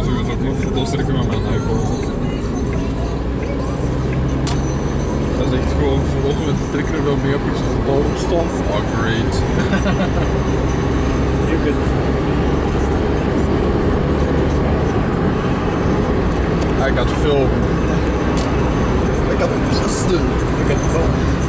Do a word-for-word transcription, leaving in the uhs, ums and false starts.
natuurlijk ook nog, dat zit ik met mijn iPhone. Dat is echt gewoon vlot met de trekker wel mee op iets als de bal op stond. Oh, great. Je kunt. I got film. I got the beste. Ik heb het wel.